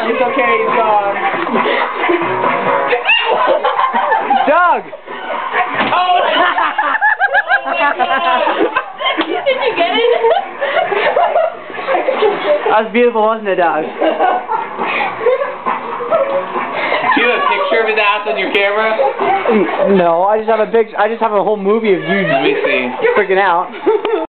It's okay, he's gone. Doug! Oh! Did you get it? That was beautiful, wasn't it, Doug? Do you have a picture of his ass on your camera? No, I just have a whole movie of you Let me see. freaking out.